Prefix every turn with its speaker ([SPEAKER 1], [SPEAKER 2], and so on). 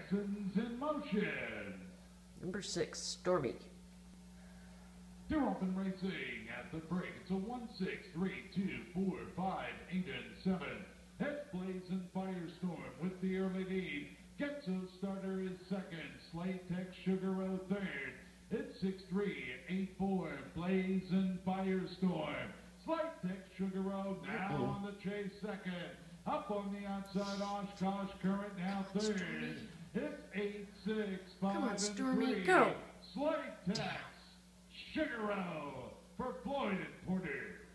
[SPEAKER 1] Texans in motion.
[SPEAKER 2] Number 6, Stormy.
[SPEAKER 1] They're off and racing at the break. It's a 1, 6, 3, 2, 4, 5, 8, and 7. Heads Blazing Firestorm with the early lead. Getso Starter is second. Slate Tech Sugaro third. It's 6-3, 8-4, Blazing Firestorm. Slate Tech Sugaro now on the chase second. Up on the outside, Oshkosh Current now third. It's 8, 6, 5,
[SPEAKER 2] Come on,
[SPEAKER 1] and
[SPEAKER 2] Stormy,
[SPEAKER 1] 3.
[SPEAKER 2] go.
[SPEAKER 1] Slate Tech Sugaro for Floyd and Porter.